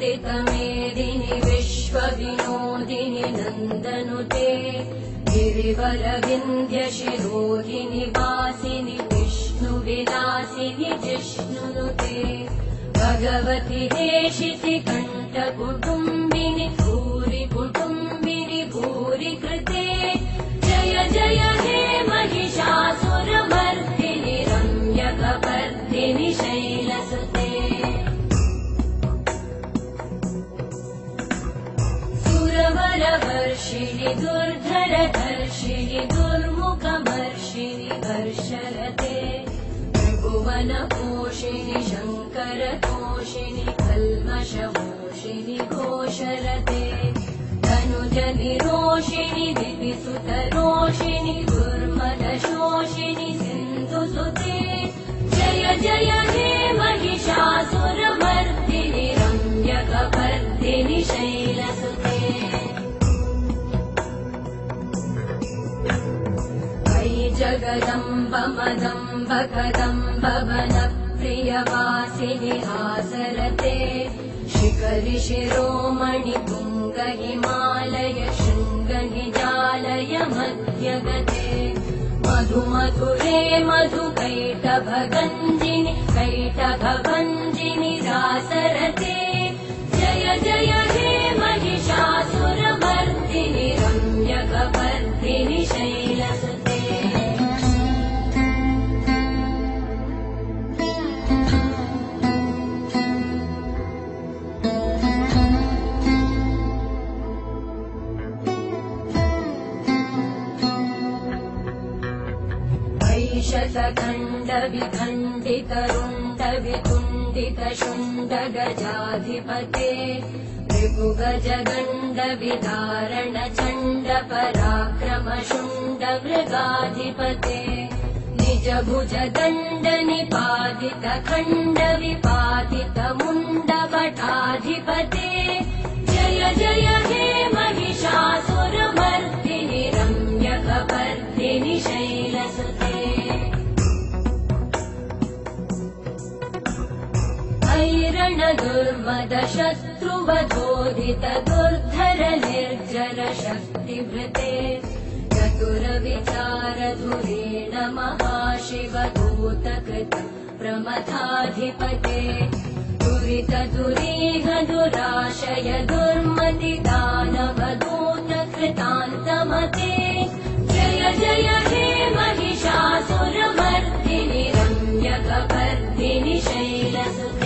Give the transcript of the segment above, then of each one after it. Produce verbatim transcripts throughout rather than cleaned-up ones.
वन्दितमेदिनि विश्वविनोदिनि नन्दनुते गिरिवरविन्ध्यशिरोधिनि वासिनि विष्णुविलासिनि जिष्णुनुते भगवति हेशिति कण्ठकुटुम्बिनि भूरि कुटुम्बिनि भूरि कृते जय जय हे महिषासुरमर्दिनि रम्यकपर्दिनि शैलसुते सुरवरवर्षिणि दुर्धरधर्षिणि दुर्मुखमर्षिणि हर्षरते त्रिभुवनपोषिणि शङ्करतोषिणि कल्मषमोषिणि घोषरते धनुजनिरोषिणि दिविसुतरोषिणि दुर्मदशोषिणि सिन्धुसुते जय जय हे महिषासुरमर्दिनि रम्यकपर्दिनि शैलसुते अयि जगदम्ब मदम्ब कदम्ब वनप्रियवासिनि हासरते शिखरि शिरोमणि तुङ्ग हिमालय शृङ्गनिजालय मध्यगते मधुमधुरे मधुकैटभगञ्जिनि कैटभभञ्जिनि रासरते जय जय हे महिषासुरमर्दिनि रम्यकपर्दिनि शैलसुते शतखण्डविखण्डितरुण्डवितुण्डितशुण्डगजाधिपते ऋगुगजगण्डविधारण चण्ड पराक्रमशुण्डमृगाधिपते निजभुजदण्ड निपातित खण्डविपातित मुण्डभटाधिपते जय जय हे महिषासुरमर्दिनि रम्यकपर्दिनि शैलसुते ऐरणदुर्मद शत्रुवधोदित दुर्धर निर्जर शक्तिभृते चतुरविचारधुरेण महाशिवदूतकृत प्रमथाधिपते दुरित दुरीह दुराशय दुर्मति दानवदूतकृतान्तमते जय जय हे महिषासुरमर्दिनि रम्यकपर्दिनि शैलसुते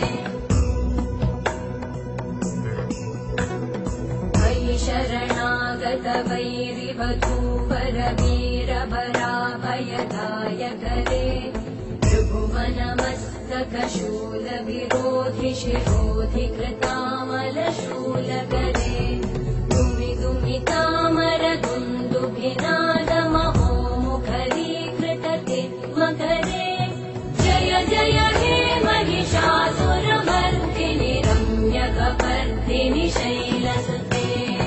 अयि शरणागत वैरिवधूवर वीरभराभयदायकरे त्रिभुवनमस्तकशूलविरोधि शिरोधि कृतामलशूलकरे दुमि दुमि तामर दुन्दुभिनादमहोमुखरीकृतते मकरे जय जय हे महिषासुरमर्दिनि रम्यकपर्दिनि शैलसुते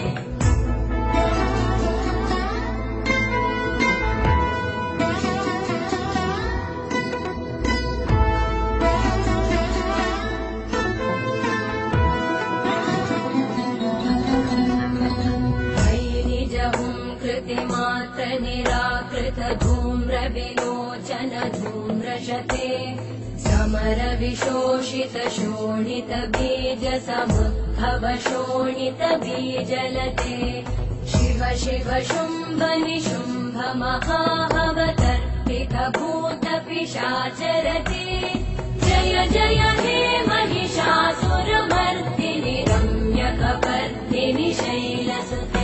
मात्र निराकृत धूम्र विलोचन धूम्रशते समर विशोषित शोणित बीज समुद्भव शोणित बीजलते शिव शिव शुम्भ निशुम्भ महाभवतर्पित भूत पिशाचरते जय जय हे महिषासुरमर्दिनि रम्यकपर्दिनि शैलसुते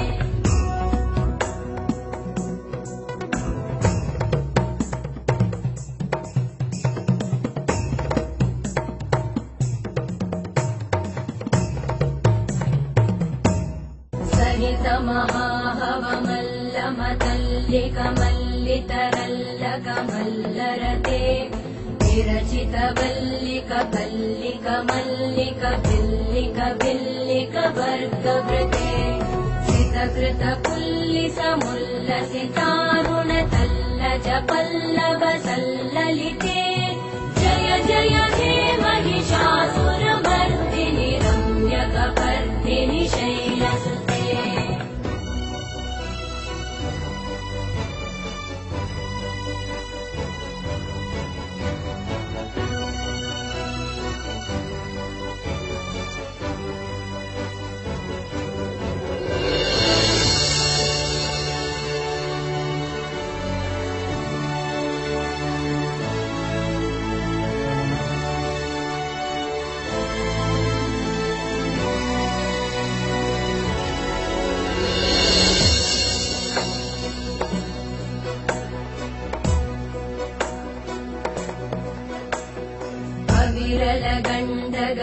महाहवमल्लमतल्लिकमल्लितरल्लकमल्लरते विरचित वल्लिक वल्लिक मल्लिक भिल्लिक भिल्लिक वर्गवृते सितकृत पुल्लिस मुल्लसितारुण तल्लज पल्लव सल्ललिते जय जय हे महिषासुरमर्दिनि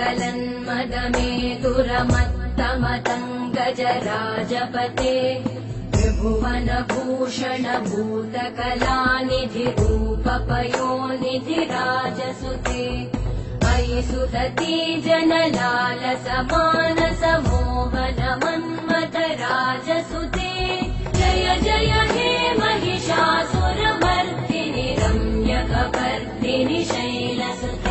प्रज्वलन्मदमेतुरमत्तमतङ्गजराजपते त्रिभुवनभूषण भूतकलानिधिरूपपयोनिधिराजसुते अयि सुदती जनलालसमानसमोहनमन्मथराजसुते जय जय हे महिषासुरमर्दिनि रम्यकपर्दिनि शैलसुते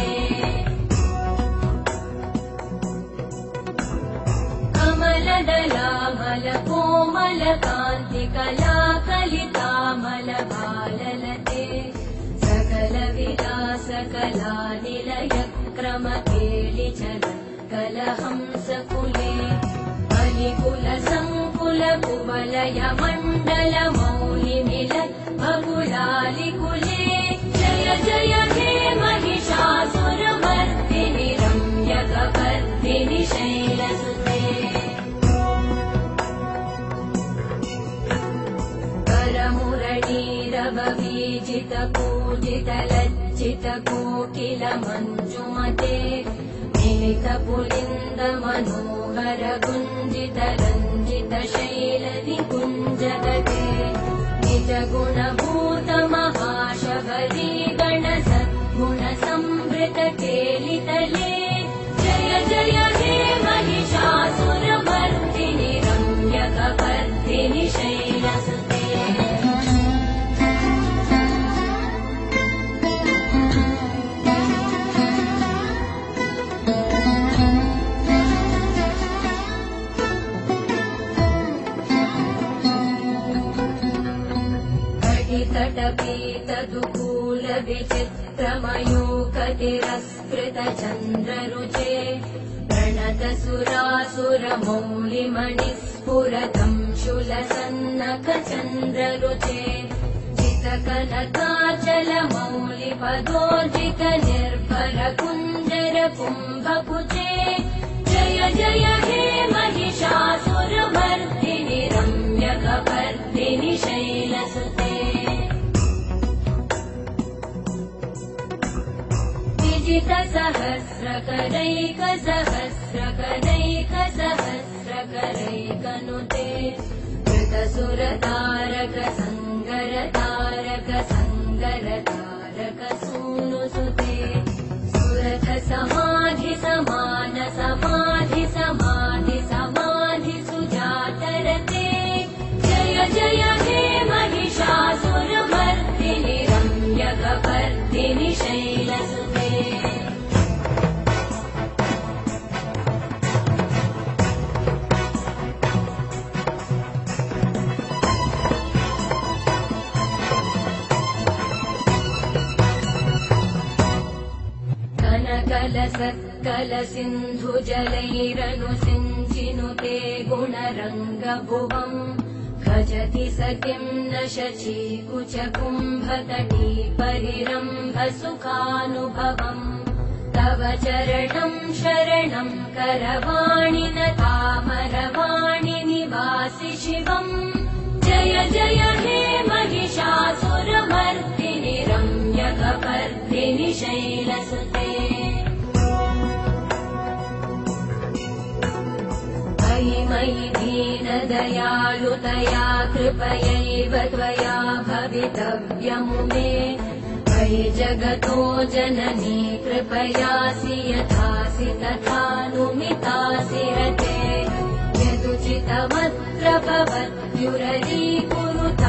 कमलदलामलकोमलकान्तिकलाकलितामलभाललते सकलविलासकलानिलयक्रमकेलिचल कलहंसकुले बलिकुलसङ्कुलकुवलयमण्डलमौलिमिलत् बकुलालिकुले जय जय हे महिषासुरमर्दिनि रम्यकपर्दिनि शैलसुते करमुरलीरववीजितपूजितलज्जितकोकिलमञ्जुमते नीलितपुलिन्दमनोहर गुञ्जितरञ्जितशैलनिकुञ्जगते निजगुणभूतमहाशबरी गणसद्गुणसंवृतकेलितले जय जय हे महिषासुरमर्दिनि रम्यकपर्दिनि शैलसुते तटपीतदुकूलविचित्रमयूकतिरस्कृतचन्द्ररुचे प्रणतसुरासुरमौलिमणिस्फुरतं शूलसन्नखचन्द्ररुचे जितकनकाचलमौलिपदोर्जितनिर्भरकुञ्जरकुम्भकुचे जय जय हे महिषासुरमर्दिनि रम्यकपर्दिनि शैलसुते सहस्रकरैकसहस्रकरैकसहस्रकरैकनुते कृतसुरतारक सङ्गरतारक सङ्गरतारक सूनुसुते सुरथ समाधि समान समाधि समाधि समाधि सुजातरते जय जय हे महिषासुरमर्दिनि रम्यकपर्दिनि शैलसुते कलसत्कलसिन्धुजलैरनुसिञ्चिनुते गुणरङ्गभुवम् खजति स किं न शचीकुचकुम्भतटी परिरम्भसुखानुभवम् तव चरणं शरणं करवाणि न तामरवाणि निवासि शिवम् जय जय हे महिषासुरमर्दिनि रम्यकपर्दिनि शैलसुते मयि मयि दीनदयालुतया कृपयैव त्वया भवितव्यमुमे मयि जगतो जननी कृपयासि यथासि तथानुमितासि रते यदुचितमत्र भवत्युररीकुरुता